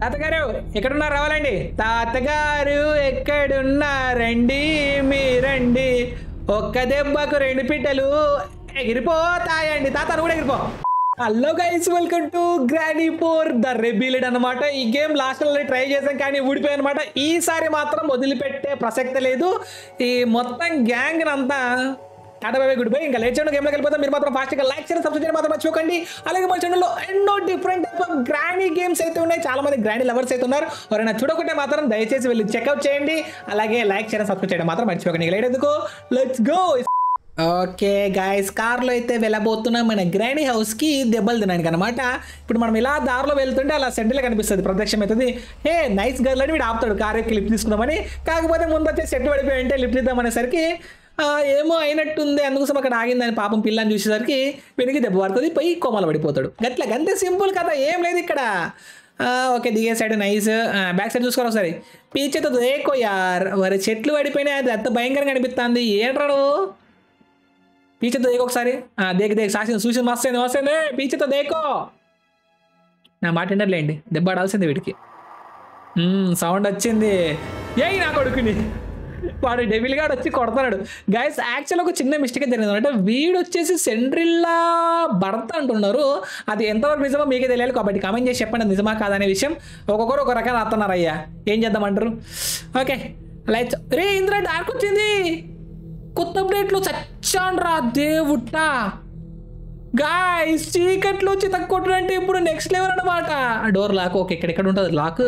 తాతగారు ఎక్కడున్నారు రావాలండి. తాతగారు ఎక్కడున్నారండి మీరండి, ఒక్క దెబ్బకు 2 పిట్టలు ఎగిరిపోతాయండి. తాత నువ్వు కూడా ఎగిరిపో. Hello guys, welcome to granny four the rebellion అనమాట. ఈ గేమ్ లాస్ట్ ట్రై చేసాం కానీ ఊడిపోయాయి అనమాట. ఈసారి మాత్రం వదిలిపెట్టే ప్రసక్తి లేదు. ఈ మొత్తం గ్యాంగ్ అంతా tata bye bye goodbye. ఇంకా లేట్ చేయడం గేమ్లోకి వెళ్ళిపోతాం. మీరు మాత్రం ఫాస్ట్గా లైక్ చేయండి, సబ్స్క్రైబ్ చేయడం మాత్రం మర్చిపోకండి. అలాగే మన ఛానల్లో ఎన్నో different type of granny games అయితే ఉన్నాయి. చాలా మంది గ్రానీ లవర్స్ అయితే ఉన్నారు. ఎవరైనా చూడకుంటే మాత్రం దయచేసి వెళ్ళి చెక్అవుట్ చేయండి. అలాగే లైక్ చేయడం, సబ్స్క్రైబ్ చేయడం మాత్రం మర్చిపోకండి. లేట్ ఎందుకు, లెట్స్ గో. ఓకే గాయస్, కార్లో అయితే వెళ్ళబోతున్నాం మన గ్రానీ హౌస్కి దెబ్బలు తినడానికి అనమాట. ఇప్పుడు మనం ఇలా దారిలో వెళ్తుంటే అలా సెంటర్లో కనిపిస్తుంది, ప్రత్యక్షం అవుతుంది. హే నైస్ గర్ల్ అని వీడు ఆపుతాడు కార్ ఎక్కి లిఫ్ట్ తీసుకుందామని. కాకపోతే ముందు వచ్చే సెట్ పడిపోయి ఉంటే లిఫ్ట్ ఇద్దామనేసరికి ఏమో అయినట్టుంది, అందుకోసం అక్కడ ఆగిందని పాపం పిల్లని చూసేసరికి వెనక్కి దెబ్బ పడుతుంది, పోయి కోమలు పడిపోతాడు. గట్ల గంతే సింపుల్ కదా, ఏం లేదు ఇక్కడ. ఓకే దిగే సైడ్ నైస్. బ్యాక్ సైడ్ చూసుకోవాలి ఒకసారి. పీచేతో దేకో యార్, వారి చెట్లు పడిపోయినాయి, అది అంత భయంకరంగా అనిపిస్తుంది. ఏంట్రాడు పీచేతో దేకో ఒకసారి. దేకి సాసి చూసి మస్తు వస్తుంది. పీచేతో దేకో. నా మాట వినట్లేండి, దెబ్బ ఆడాల్సింది వీడికి. సౌండ్ వచ్చింది. ఏయ్ నా కొడుకుని, వాడు డెవిల్ గాడు వచ్చి కొడతాడు. గైస్ యాక్చువల్గా ఒక చిన్న మిస్టేక్ జరిగింది అంటే, వీడు వచ్చేసి సెండ్రిల్లా భర్త అంటున్నారు. అది ఎంతవరకు నిజమో మీకే తెలియాలి కాబట్టి కామెంట్ చేసి చెప్పండి నిజమా కాదనే విషయం. ఒక్కొక్కరు ఒక రకంగా అత్తన్నారు. అయ్యా ఏం చేద్దామంటారు. Okay lights. రే ఇంద్ర డార్క్ వచ్చింది, కొత్త అప్డేట్లో చచ్చాండ్రా దేవుట్టా. గాయస్ చీకట్లో వచ్చి తక్కువ అంటే ఇప్పుడు నెక్స్ట్ లెవెల్ అనమాట. Door lock. ఓకే ఇక్కడ ఉంటుంది లాక్.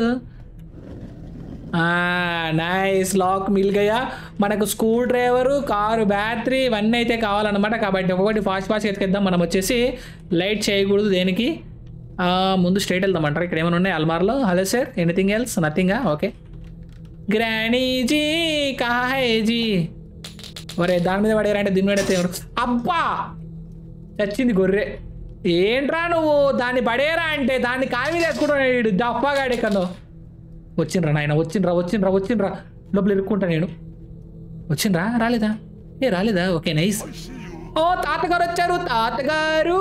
నైస్ లాక్ మిల్ గయా. మనకు స్క్రూ డ్రైవరు, కారు బ్యాటరీ ఇవన్నీ అయితే కావాలన్నమాట. కాబట్టి ఒక్కొక్కటి ఫాస్ట్ ఎత్తుకెద్దాం. మనం వచ్చేసి లైట్ చేయకూడదు దేనికి. ముందు స్ట్రైట్ వెళ్దామంటారు. ఇక్కడ ఏమైనా ఉన్నాయి అల్మార్లో. Hello sir, anything else? నథింగా. ఓకే గ్రానీజీ కాహేజీ. ఒరే దాని మీద పడేరంటే దీని మీద అయితే అబ్బా చచ్చింది గొర్రె. ఏంట్రా నువ్వు దాన్ని పడేరా అంటే దాన్ని కాయ మీద వేసుకుంటాడు డప్పాగాడి కన్నా. వచ్చిండ్రా నాయన, వచ్చిండ్రా లోపల ఇరుక్కుంటా నేను. వచ్చిండ్రా రాలేదా? రాలేదా? Okay nice. ఓ తాతగారు వచ్చారు. తాతగారు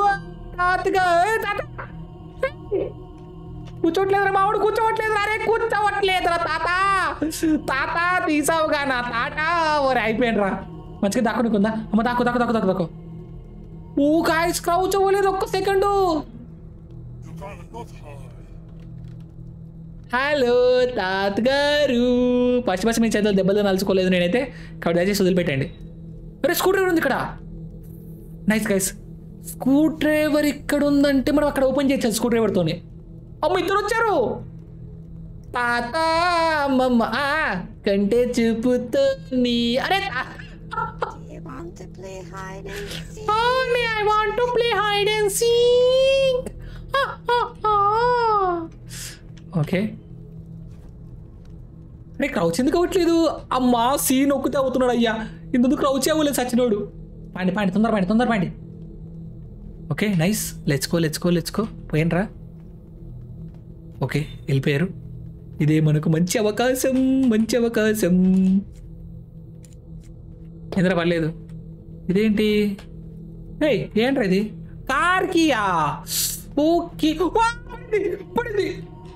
కూర్చోట్లేదురా మావాడు, కూర్చోవట్లేదు. అరే కూర్చోవట్లేదురా తాత తీసావుగా నా తాట. ఓరే అయిపోయినరా, మంచిగా దాక్కునికుందా. అమ్మ దాక్కు. ఓ గాయ్స్ క్రౌచ్ అవ్వలేదు ఒక్క సెకండు. హలో తాతగారు. ఫస్ట్ మీ చేతులు దెబ్బలు నలుచుకోలేదు నేనైతే, కాబట్టి దయచేసి వదిలిపెట్టండి. అరే స్క్రూ డ్రైవర్ ఉంది ఇక్కడ. నైస్ గైస్, స్క్రూ డ్రైవర్ ఇక్కడ ఉందంటే మనం అక్కడ ఓపెన్ చేయొచ్చు స్క్రూ డ్రైవర్తోనే. అమ్మ ఇద్దరు వచ్చారు. తాత అమ్మమ్మ కంటే చూపుతో నీ. అరే I want to play hide and seek. Okay అరే క్రౌచ్ ఎందుకు అవ్వట్లేదు? అమ్మా సీన్ ఒక్కుతే అవుతున్నాడు. అయ్యా ఇందుకు క్రౌచ్ అవ్వలేదు సచ్చినోడు. పాండి తొందర పాండి. Okay nice, let's go. పోయినరా. ఓకే వెళ్ళిపోయారు. ఇదే మనకు మంచి అవకాశం. ఎందుకు పర్లేదు. ఇదేంటి? ఏంట్రా ఇది? కార్కియా. ఓకే పడింది.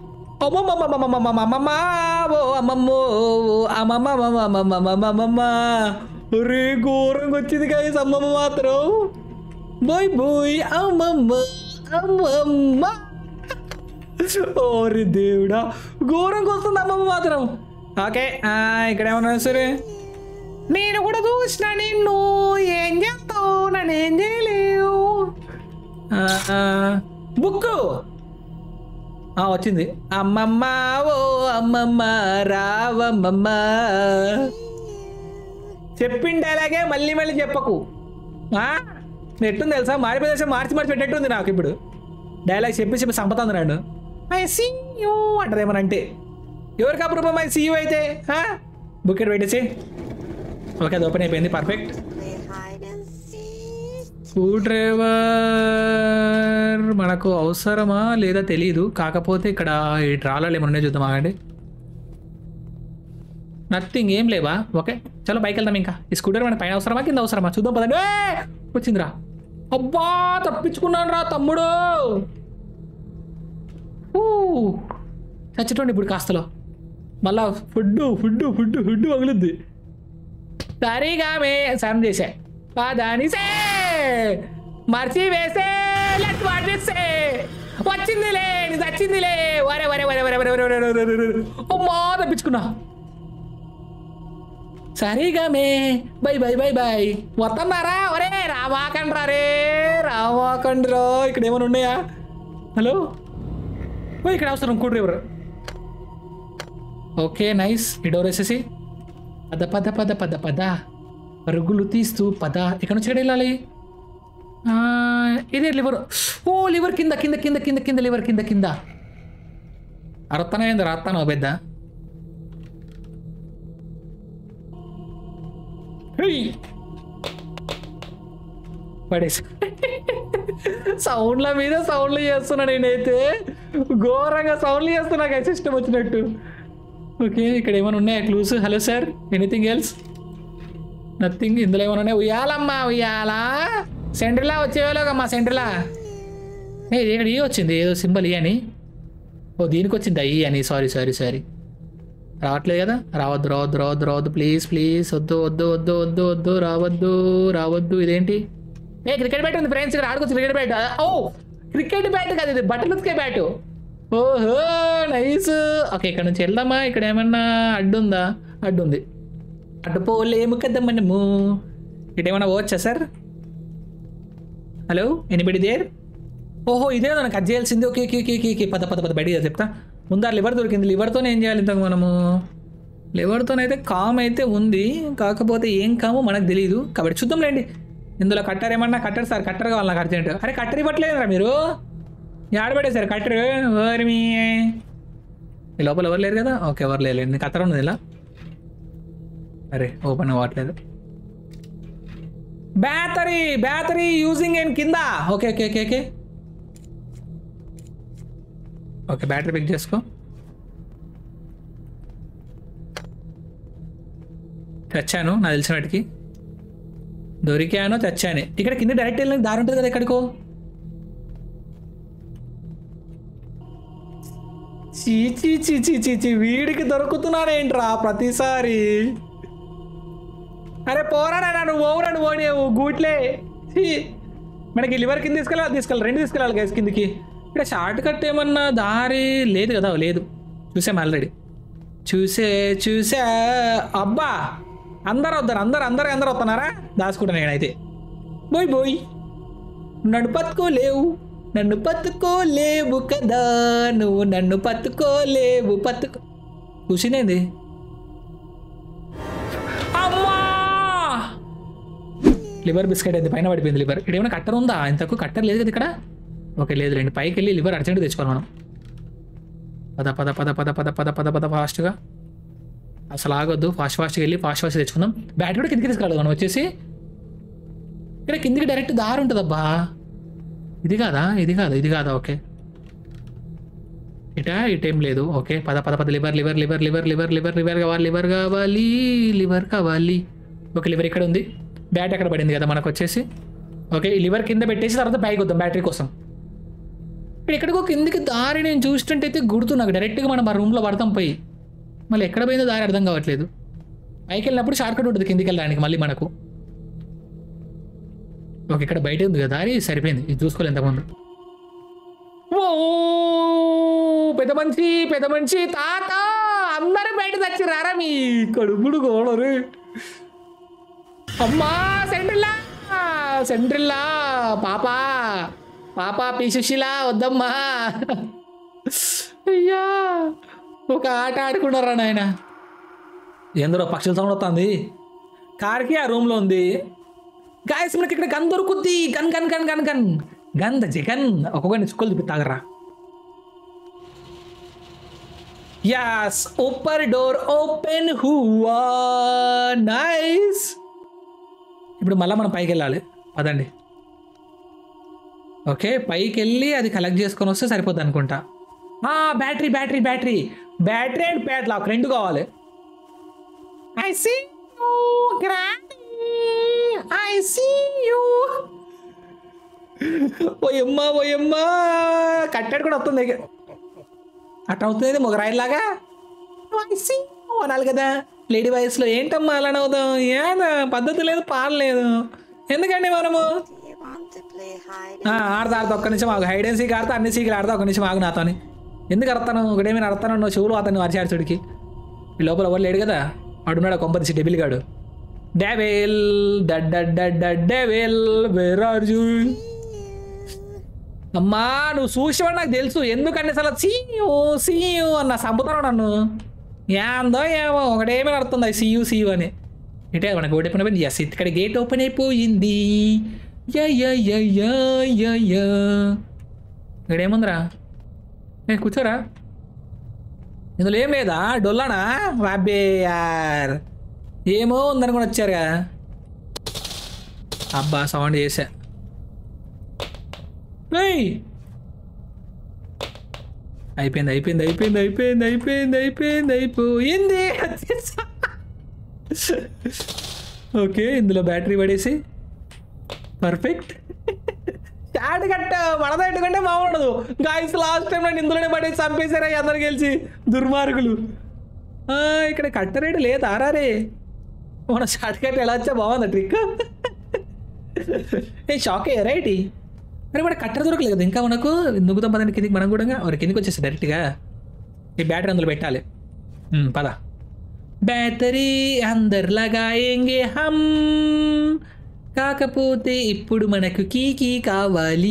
రే ఘోరంగా వచ్చింది గాయ్స్ అమ్మమ్మ మాత్రం. బోయ్ అమ్మమ్మ. ఓరి దేవుడా ఘోరంగా వస్తుంది అమ్మమ్మ మాత్రం. ఓకే ఇక్కడ ఏమన్నా సరే నేను కూడా చూసిన నిన్ను. ఏం చేస్తావు? నన్ను ఏం చేయలేవు. బుక్ వచ్చింది. అమ్మమ్మ ఓ అమ్మమ్మ రావమ్మమ్మ. చెప్పిండి అలాగే మళ్ళీ చెప్పకు. ఎట్టుంది తెలుసా, మారిపోయేసా మార్చి పెట్టేట్టుంది నాకు ఇప్పుడు. డైలాగ్ చెప్పి సంపతుంది నాడు. ఐ సీ యూ అంటదేమనంటే ఎవరికి అప్రూపం? ఐ సీ యూ అయితే బుక్ పెట్టేసి. ఓకే అది ఓపెన్ అయిపోయింది. పర్ఫెక్ట్. స్క్రూ డ్రైవర్ మనకు అవసరమా లేదా తెలీదు. కాకపోతే ఇక్కడ ఈ డ్రాలలో ఏమన్నా చూద్దాం. ఆగండి. నథింగ్, ఏం లేవా? ఓకే చలో బైక్ వెళ్దాం. ఇంకా ఈ స్కూటర్ మన పైన అవసరమా కింద అవసరమా చూద్దాం పదండి. వచ్చిందిరా. అబ్బా తప్పించుకున్నాను రా తమ్ముడు. చచ్చిటోండి ఇప్పుడు కాస్తలో మళ్ళా ఫుడ్ పగులుద్ది. సరిగా మే సరం చేసా పాదానిసే మర్చి వేసే లెట్ వాడిసే వచ్చిందిలే ఇది వచ్చిందిలే వరే వరే వరే వరే వరే వరే వరే అమ్మా తప్పించుకున్నా. సరిగా మే బై బై బై బై వస్తున్నారా ఒరే రావాకండ్రా రే రావాకండ్రా. ఇక్కడ ఏమైనా ఉన్నాయా? హలో ఇక్కడ అవసరం కూడా ఎవరు? Okay nice. ఈ డోర్ వేసేసి పద పద పద పద పద పరుగులు తీస్తూ పద. ఇక్కడ నుంచి ఎక్కడ వెళ్ళాలి? ఇదే లివర్. ఓ లివర్ కింద కింద కింద కింద కింద లివర్ కింద కింద అరత్తనైంది రాత్తాను పెద్ద. పడేసి సౌండ్ల మీద సౌండ్లు చేస్తున్నా నేనైతే ఘోరంగా సౌండ్లు చేస్తున్నా సిస్టమ్ వచ్చినట్టు. ఓకే ఇక్కడ ఏమైనా ఉన్నాయా clues? Hello sir anything else? Nothing. ఇందులో ఏమైనా ఉన్నాయి? ఉయ్యాలమ్మా ఉయ్యాలా సెంట్రలా వచ్చేవాళ్ళమ్మా సెంట్రలా. ఇక్కడ ఈ వచ్చింది ఏదో సింబల్ ఈ అని. ఓ దీనికి వచ్చింది ఈ అని. సారీ సారీ సారీ రావట్లేదు కదా. రావద్దు రావద్దు రావద్దు రావద్దు ప్లీజ్ ప్లీజ్ వద్దు వద్దు వద్దు వద్దు వద్దు రావద్దు రావద్దు. ఇదేంటి? క్రికెట్ బ్యాట్ ఉంది ఫ్రెండ్స్ ఇక్కడ ఆడుకోవచ్చు. Cricket bat. ఓ క్రికెట్ బ్యాట్ కాదు ఇది బట్టలు ఉతికే బ్యాట్. ఓహో నైస్. ఓకే ఇక్కడ నుంచి వెళ్దామా? ఇక్కడ ఏమన్నా అడ్డు ఉందా? అడ్డు ఉంది. అడ్డు పోలేము కదా మనము. ఇటేమన్నా పోవచ్చా సార్? Hello anybody there? ఓహో ఇదే నన్ను కట్ చేయాల్సింది. ఓకే ఓకే ఓకే ఓకే పద పద పద బయటికి చెప్తా. ముందర లివర్ దొరికింది. లివర్తోనే ఏం చేయాలి ఇంతకు మనము? లివర్తోనైతే కామ్ అయితే ఉంది, కాకపోతే ఏం కామో మనకు తెలియదు కాబట్టి చూద్దాంలేండి. ఇందులో కట్టర్ ఏమన్నా? కట్టర్ సార్ కట్టర్ కావాలి నాకు అర్జెంట్. అరే కట్టర్ ఇవ్వట్లేదురా మీరు? ఆడబెట్టేసారు కట్టర్. ఎవరు మీ లోపల ఎవరు లేరు కదా? ఓకే ఎవరు లేరు. కత్తర్ ఉన్నది ఇలా. అరే ఓపెన్ అవ్వట్లేదు. బ్యాటరీ యూజింగ్ అండ్ కింద. Okay okay okay okay okay battery pick చేసుకో. చచ్చాను నాకు తెలిసిన వాటికి. దొరికాను చచ్చాను. ఇక్కడ కింద డైరెక్ట్ వెళ్ళడానికి దారి ఉంటుంది కదా ఎక్కడికో. చీచి చీచి చీచి వీడికి దొరుకుతున్నానేంట్రా ప్రతిసారి. అరే పోరా నువ్వు ఓవరా నువ్వు ఓడియావు గూట్లే. మనకి లివర్ కింద తీసుకెళ్ళాలి రెండు తీసుకెళ్ళాలి గైస్ కిందికి. ఇక్కడ షార్ట్ కట్ ఏమన్నా దారి లేదు కదా? లేదు చూసాం ఆల్రెడీ. చూసా అబ్బా అందరు వద్దారు అందరు వస్తున్నారా? దాచుకుంటాను నేనైతే. బోయ్ నన్ను పట్టుకోలేవు కదా నువ్వు నన్ను పట్టుకోలేవు చూసిందేంది? అమ్మా లివర్ బిస్కెట్ అయితే పైన పడిపోయింది లివర్. ఇక్కడ ఏమైనా కట్టర్ ఉందా? ఇంతకు కట్టర్ లేదు కదా ఇక్కడ. ఓకే లేదు రండి పైకి వెళ్ళి లివర్ అర్జెంట్ తెచ్చుకోవాలి మనం. పద పద పద పద పద పద పద పద ఫాస్ట్గా అసలు ఆగొద్దు. ఫాస్ట్గా వెళ్ళి ఫాస్ట్ తెచ్చుకుందాం. బ్యాటరీ కూడా కిందికి తీసుకురాలి మనం వచ్చేసి. ఇక్కడ కిందికి డైరెక్ట్ దారి ఉంటుందబ్బా. ఇది కాదా? ఓకే ఇటేం లేదు. ఓకే పద పద పద లివర్ కావాలి. ఓకే లివర్ ఇక్కడ ఉంది. బ్యాటరీ అక్కడ పడింది కదా మనకు వచ్చేసి. ఓకే ఈ లివర్ కింద పెట్టేసి తర్వాత పైకి వద్దాం బ్యాటరీ కోసం. ఇక్కడికో కిందికి దారి నేను చూస్తుంటే గుర్తు నాకు డైరెక్ట్గా మనం మా రూమ్లో పడతాం పోయి. మళ్ళీ ఎక్కడ పోయిందో దారి అర్థం కావట్లేదు. పైకి వెళ్ళినప్పుడు షార్ట్ కట్ ఉంటుంది కిందికి వెళ్ళడానికి మళ్ళీ మనకు. ఓకే ఇక్కడ బయట ఉంది కదా దారి సరిపోయింది. ఇది చూసుకోలేదు ఇంతకుముందు. ఓ పెద్ద మనిషి తాత అందరూ బయట తెచ్చిరారా మీ కడుపుడు గోడరు. అమ్మా సెంట్రిల్లా పాపా పీసుశిలా వద్దమ్మా. అయ్యా ఒక ఆట ఆడుకున్నారా నాయన. ఎందరో పక్షుల సౌండ్ వస్తుంది. కార్కి ఆ రూమ్లో ఉంది. గాయస్ మనకి ఇక్కడ గన్ దొరుకుద్ది. గన్ జగన్ ఒక్కొక్కరిని చుక్కలు చూపిస్తాగరా. యాస్ ऊपर డోర్ ఓపెన్ హువా నైస్. ఇప్పుడు మళ్ళీ మనం పైకి వెళ్ళాలి పదండి. ఓకే పైకి వెళ్ళి అది కలెక్ట్ చేసుకొని వస్తే సరిపోద్ది అనుకుంటా. బ్యాటరీ అండ్ ప్యాడ్ లాక్ రెండు కావాలి. ఐ సీ యూ ఓయమ్మా కట్టెడు కూడా వస్తుంది. అట్లా అవుతుంది మొగరాయిలాగా అనాలి కదా. లేడీ వయసులో ఏంటమ్మా అలా అవుతాం? ఏదా పద్ధతి లేదు, పాడలేదు. ఎందుకండి మనము ఆడతా ఒక్క నిమిషం ఆగు. హైడ్ అండ్ సీక్ ఆడతా, అన్ని సీకులు ఆడతా. ఒక్క నిమిషం ఆగు నాతోని. ఎందుకు అడతాను? ఒకటేమీ అడతాను నువ్వు చెవులు అతను అరిచాడుచుడికి. ఈ లోపల ఎవరు లేడు కదా, వాడున్నాడు కొంపదీసి డెబిల్ గాడు. Devil devil where are you? అమ్మా నువ్వు చూసేవాడు నాకు తెలుసు. ఎందుకంటే అసలు సీయూ అన్న చంపుతాను నన్ను. ఏందో ఏమో ఒకటేమీ నడుతుంది సీయూ అని. అంటే మన గేట్ ఓపెన్ అయిపోయింది. ఎస్ ఇక్కడ గేట్ ఓపెన్ అయిపోయింది. ఇక్కడ ఏముందిరా? నేను కూర్చోరా. ఇందులో ఏం లేదా? డొల్లానా బాబే యార్, ఏమో ఉందనుకుని వచ్చారుగా. అబ్బా సౌండ్ చేసా. అయిపోయింది. ఓకే ఇందులో బ్యాటరీ పడేసి పర్ఫెక్ట్. చాట్ కట్ట మనదట్టుకుంటే బాగుండదు గాయస్. లాస్ట్ టైం నన్ను ఇందులోనే పడేసి చంపేశారా అందరు గెలిచి దుర్మార్గులు. ఇక్కడ కట్ట రేటు లేదు ఆరారే. మన షార్ట్ కట్ ఎలా వచ్చా బాగుంది ట్రిక్. ఏ షాక్ అయ్యారా ఏంటి? మరి మన కట్టర్ దొరకలేదు కదా ఇంకా మనకు. నుగ్గుతాం పదండి కిందికి. మనం కూడా కిందికి వచ్చేసి డైరెక్ట్గా ఈ బ్యాటరీ అందులో పెట్టాలి. పద. బ్యాటరీ అందరు లగాయేంగే హమ్, కాకపోతే ఇప్పుడు మనకు కీ కావాలి.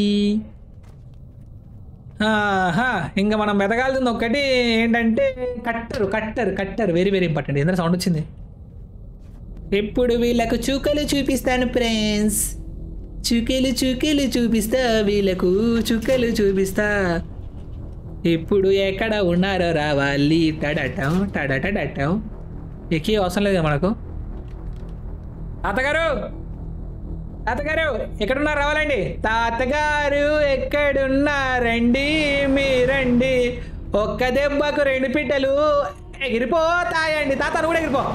ఇంకా మనం మెదగాల్సింది ఒక్కటి ఏంటంటే కట్టర్ వెరీ వెరీ ఇంపార్టెంట్. ఎందుకంటే సౌండ్ వచ్చింది. ఇప్పుడు వీళ్ళకు చుక్కలు చూపిస్తాను ఫ్రెండ్స్. చుక్కలు చూపిస్తా, వీళ్ళకు చుక్కలు చూపిస్తా. ఇప్పుడు ఎక్కడ ఉన్నారో రావాలి. టడటం ఎక్కి అవసరం లేదు మనకు. తాతగారు ఎక్కడున్నారు? రావాలండి. తాతగారు ఎక్కడున్నారండి మీరండి, ఒక్క దెబ్బకు 2 పిట్టలు ఎగిరిపోతాయండి. తాత నువ్వు కూడా ఎగిరిపో.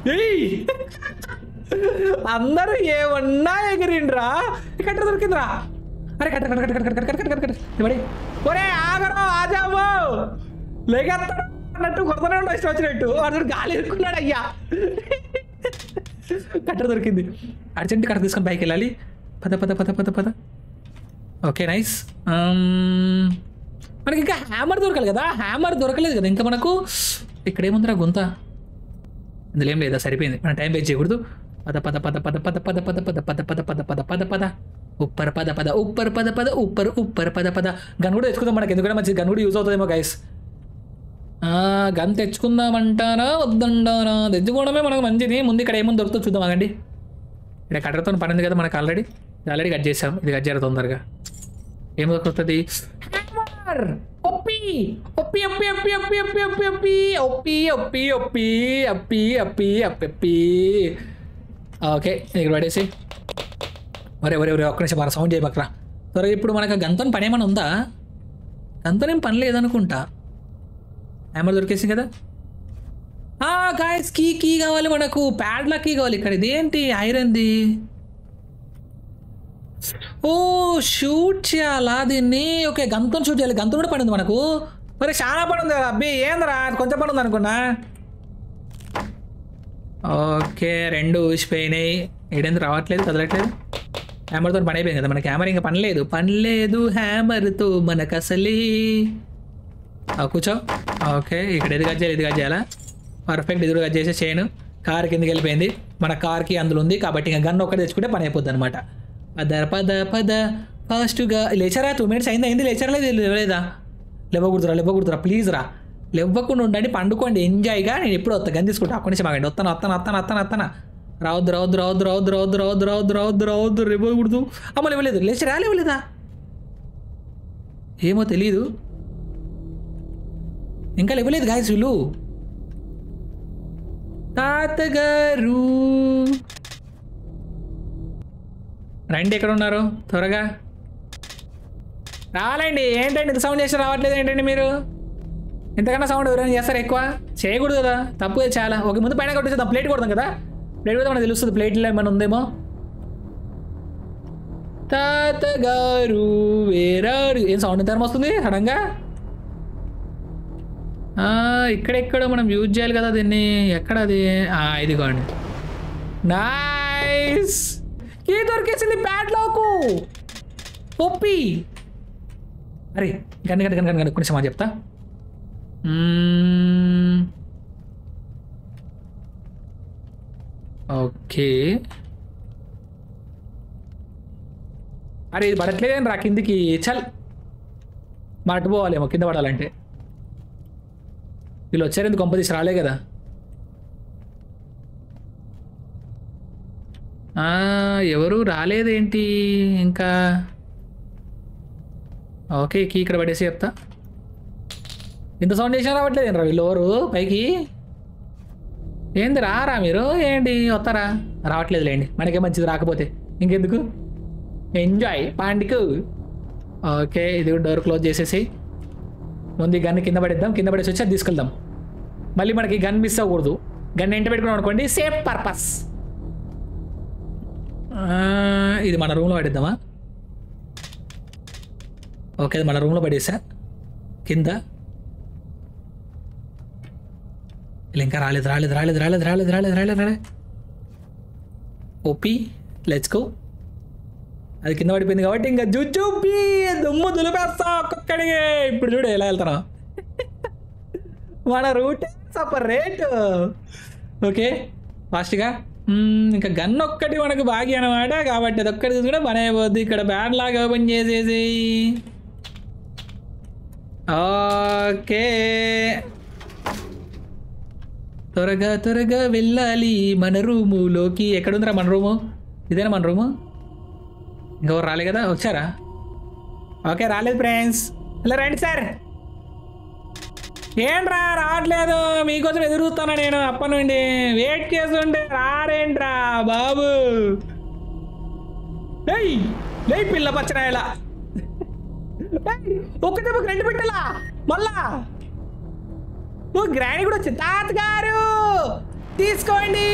అందరూ ఏమన్నా ఎగిరిండ్రా. కట్ట దొరికిందిరా. అరే కట్ట ఒరే ఆగరో ఆజాము లేకెత్తాడు అన్నట్టు కొడతానే ఉంటా ఇష్టం వచ్చినట్టు. అతడు గాలి ఎరుకున్నాడు అయ్యా. కట్ట దొరికింది. అర్జెంట్ కట్ట తీసుకొని పైకి వెళ్ళాలి. పద. Okay nice. మనకి ఇంకా హ్యామర్ దొరకాలి కదా. హ్యామర్ దొరకలేదు కదా ఇంకా మనకు. ఇక్కడ ఏముందిరా గుంత? ఇందులో ఏం లేదా? సరిపోయింది. మనం టైం వేస్ట్ చేయకూడదు. పద ఉప్పర్ పద. గన్ కూడా తెచ్చుకుందాం మనకి. ఎందుకంటే మంచి గన్ కూడా యూజ్ అవుతుందేమో గైస్. గన్ తెచ్చుకుందామంటారా వద్దంటారా? తెచ్చుకోవడమే మనకు మంచిది. ముందు ఇక్కడ ఏముంది దొరుకుతుందో చూద్దాం. ఆగండి. ఇక్కడ కట్టర్తో పని ఉంది కదా మనకు. ఆల్రెడీ కట్ చేసాం. ఇది కట్ చేయాలి తొందరగా. ఏం దొరుకుతుంది? ఓకే ఇక్కడ పడేసి. ఒరే ఒక్క నిమిషం మన సౌండ్ చేయబక్కరా త్వరగా. ఇప్పుడు మనకు గంతో పని ఏమైనా ఉందా? గంతో ఏం పని లేదనుకుంటా. హ్యామర్ దొరికేసింది కదా. గాయస్ కీ కావాలి మనకు. ప్యాడ్లాక్ కీ కావాలి. ఇక్కడ ఇదేంటి ఐరన్ది? ఓ షూట్ చేయాలా దీన్ని? ఓకే గంతో షూట్ చేయాలి. గంతో కూడా పని ఉంది మనకు. మరి చాలా పని ఉంది కదా అబ్బి. ఏందిరా కొంచెం పని ఉంది అనుకున్నా. ఓకే 2 ఊసిపోయినాయి. ఏడెందుకు రావట్లేదు, కదలట్లేదు. హ్యామర్తో పని అయిపోయింది కదా మనకి. హ్యామర్ ఇంకా పని లేదు హ్యామర్తో మనకు అసలే. కూర్చో. ఓకే ఇక్కడ ఇది కట్ చేయాలా? పర్ఫెక్ట్. ఇది కూడా కట్ చేసే చేయను. కార్ కిందకి వెళ్ళిపోయింది. మన కార్కి అందులో ఉంది కాబట్టి ఇంకా గన్ ఒక్కటి తెచ్చుకుంటే పని అయిపోద్ది అనమాట. పద ఫాస్ట్గా. లేచారా? 2 minutes అయింది. లేచారా లేదా? లేవకూడదురా ప్లీజ్ రా. లేవ్వకుండా ఉండండి, పండుకోండి ఎంజాయ్గా. నేను ఎప్పుడు వస్తా గన్ తీసుకుంటా. అక్కడి నుంచి మాగండి. వస్తాను. రావద్దు లేవకూడదు. అమ్మ లేవలేదు. లేచారా? లేవలేదా? ఏమో తెలీదు. ఇంకా లేవలేదు గాయస్ వీళ్ళు. తాతగారు రండి. ఎక్కడ ఉన్నారు? త్వరగా రావాలండి. ఏంటండి ఇంత సౌండ్ చేసి రావట్లేదు ఏంటండి మీరు? ఇంతకన్నా సౌండ్ ఎవరైనా చేస్తారు? ఎక్కువ చేయకూడదు కదా, తప్పు చాలా. ఒక ముందు పైన కొట్టేద్దాం. ప్లేట్ కొడదాం కదా. ప్లేట్ కొడితే మనకు తెలుస్తుంది ప్లేట్లో ఏమైనా ఉందేమో. తాతగారు వేరారు. ఏం సౌండ్ ఎంత వస్తుంది సడన్గా? ఇక్కడెక్కడో మనం యూజ్ చేయాలి కదా దీన్ని. ఎక్కడ అది? ఇదిగోండి. నైస్, కీ దొరికేసింది ప్యాడ్లోకు. ఒప్పి. అరే గండి గండి గండి గండి కొంచెం చెప్తా. ఓకే, అరే ఇది పడట్లేదేం రా కిందికి. చల్ మట్టుపోవాలేమో కింద పడాలంటే. వీళ్ళు వచ్చారు ఎందుకు? కొంపదీసి రాలే కదా. ఎవరు రాలేదేంటి ఇంకా? ఓకే, కీ ఇక్కడ పడేసి చెప్తా. ఇంత సౌండ్ చేసినా రావట్లేదు ఏంట్రా వీళ్ళు ఎవరు పైకి? ఏంది రారా మీరు? ఏంటి వస్తారా? రావట్లేదు లేండి, మనకే మంచిది రాకపోతే. ఇంకెందుకు, ఎంజాయ్ పాండికు. ఓకే, ఇది డోర్ క్లోజ్ చేసేసి ముందు ఈ గన్ కింద పడేద్దాం. కింద పడేసి వచ్చి అది తీసుకెళ్దాం. మళ్ళీ మనకి గన్ మిస్ అవ్వకూడదు. గన్ ఎంట పెట్టుకున్నాం అనుకోండి, సేఫ్ పర్పస్. ఇది మన రూమ్లో పడేద్దామా? ఓకే, అది మన రూమ్లో పడేసా కింద. ఇంకా రాలేదు రాలేదు రాలేదు రాలేదు రాలేదు రాలేదు రాలేదు రాలేదు. ఓపీ, లెట్స్ గో. అది కింద పడిపోయింది కాబట్టి ఇంకా జూపి దుమ్ము దులిపేస్తా ఒక్కొక్కడికి. ఇప్పుడు చూడు ఎలా వెళ్తారా, మన రూట్ సపరేట్. ఓకే, ఫాస్ట్గా. ఇంకా గన్ ఒక్కటి మనకు బాగా అనమాట, కాబట్టి అది ఒక్కటి కూడా పని అయిపోద్ది. ఇక్కడ బ్యాన్ లాగా ఓపెన్ చేసేసి ఓకే, త్వరగా త్వరగా వెళ్ళాలి మన రూములోకి. ఎక్కడుందిరా మన రూము? ఇదేనా మన రూము? ఇంకెవరు రాలే కదా? వచ్చారా? ఓకే, రాలేదు ఫ్రెండ్స్. ఇలా రండి సార్. ఏంట్రా రావట్లేదు? మీకోసం ఎదురుస్తానా నేను అప్పటి నుండి. వెయిట్ చేస్తుంటే రారేంట్రా బాబు? లే పిల్ల పచ్చరాయలా. ఒక్కటే ఒక రెండు పెట్టలా మళ్ళా. గ్రాండ్ కూడా వచ్చింది. తాతగారు తీసుకోండి.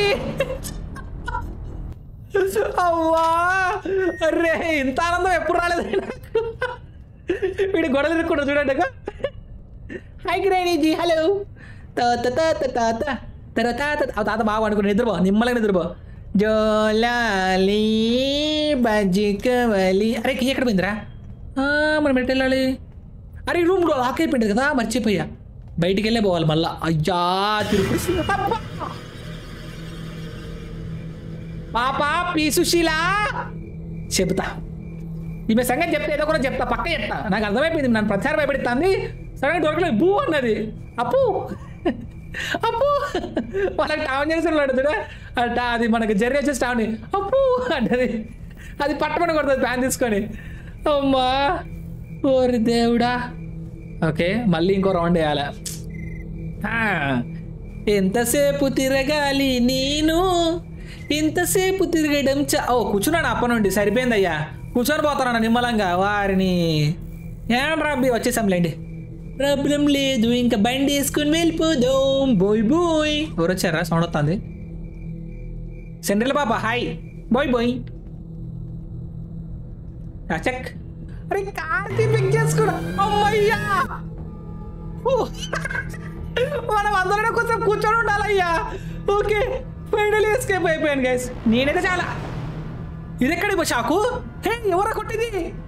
అవ్వా, అరే ఇంత ఆనందం ఎప్పుడు రాలేదు నాకు. వీడి గొడవలు ఇరుక్కుంటా చూడండి. హాయ్ గ్రానీజీ, హలో. తాత తాత తాత తర తాత. తాత బాగా అనుకుని నిద్రపో, నిమ్మలంగా నిద్రపో. జోలాలి బజికవలి. అరే కీ ఎక్కడ పోయిందిరా? మనం ఎట్టు వెళ్ళాలి? అరే రూమ్ లాక్ అయిపోయింది కదా, మర్చిపోయా. బయటికి వెళ్ళే పోవాలి మళ్ళా. అయ్యా తిరుగు. పాపా పీ సుశీలా చెబుతా. ఈమె సంగతి చెప్తే ఏదో కూడా చెప్తా, పక్క చెప్తా. నాకు అర్థమైపోయింది, నన్ను ప్రచారం భయపెడుతుంది. సడన్గా దొరకలేదు, భూ అన్నది. అప్పు అప్పు వాళ్ళకి టావన్ చేస్తున్నాడు చూడా. అట్ట అది మనకి జరిగి వచ్చేసి టావని అప్పు అంటది. అది పట్టమని కొడుతుంది ప్యాన్ తీసుకొని. అమ్మా ఓరి దేవుడా. ఓకే, మళ్ళీ ఇంకో రౌండ్ వేయాలి. ఎంతసేపు తిరగాలి నేను, ఇంతసేపు తిరగడం కూర్చున్నాడు అప్ప నుండి. సరిపోయింది అయ్యా, కూర్చొని పోతాను నిమ్మలంగా. వారిని ఏం రబ్బి వచ్చేసాంలేండి, ప్రాబ్లం లేదు. ఇంకా బండి వేసుకుని వెళ్ళిపోదాం. బోయ్ బోయ్. ఎవరు వచ్చారా? సౌండ్ వస్తుంది. సెంట్రల్ పాప హాయ్. బోయ్ బోయ్. చెక్. అరే కార్తీ పిక్ చేసుకున్నా. అమ్మయ్యా, మనం అందరం కొంచెం కూర్చొని ఉండాలయ్యా. ఓకే, ఫైనల్ ఎస్కేప్ అయిపోయాను గైస్. నేనైతే చాలా. ఇది ఎక్కడి షాకు? హే ఎవరా కొట్టింది?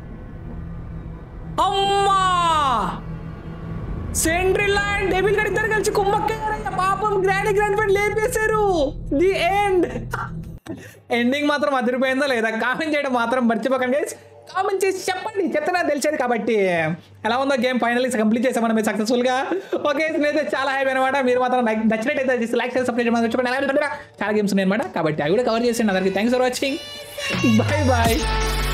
అమ్మా, సెంట్రిల్లా అండ్ డెవిల్ గడి ఇద్దరు కలిసి కుమ్మక్కయ్యారయ్యా. పాపం గ్రాండ్ ఫ్రెండ్ లేపేశారు. The end. ఎండింగ్ మాత్రం అదిరిపోయిందా లేదా? కామెంట్ చేయడం మాత్రం మర్చిపోకండి గైస్. కామెంట్ చేసి చెప్పండి, చెప్తున్నా తెలిసేది కాబట్టి. ఎలా ఉందో గేమ్ ఫైనల్లీ కంప్లీట్ చేసాం మనం సక్సెస్ఫుల్గా. ఓకే, నేనైతే చాలా హ్యాపీ అనమాట. మీరు మాత్రం నచ్చినట్టయితే లైక్ చేసి సబ్స్క్రైబ్ మర్చిపోండి. చాలా గేమ్స్ ఉన్నాయి అనమాట, కాబట్టి అవి కూడా కవర్ చేసేయండి. అందరికీ thanks for watching. Bye bye.